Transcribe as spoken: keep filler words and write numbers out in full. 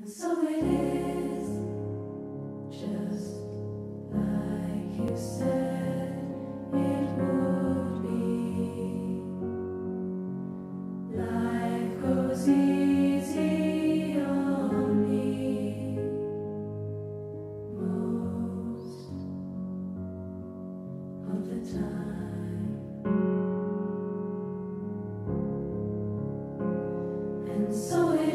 So it is, just like you said it would be. Life goes easy on me most of the time, and so it